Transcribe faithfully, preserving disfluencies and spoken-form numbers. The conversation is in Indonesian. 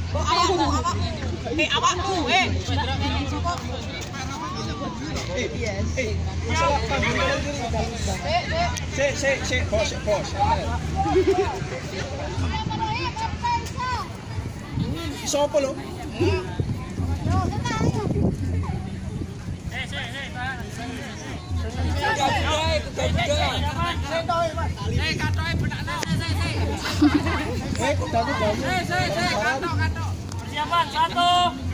Eh awak tuh, eh. Si, si, si, bos, bos. Iso apa lo? Persiapan satu.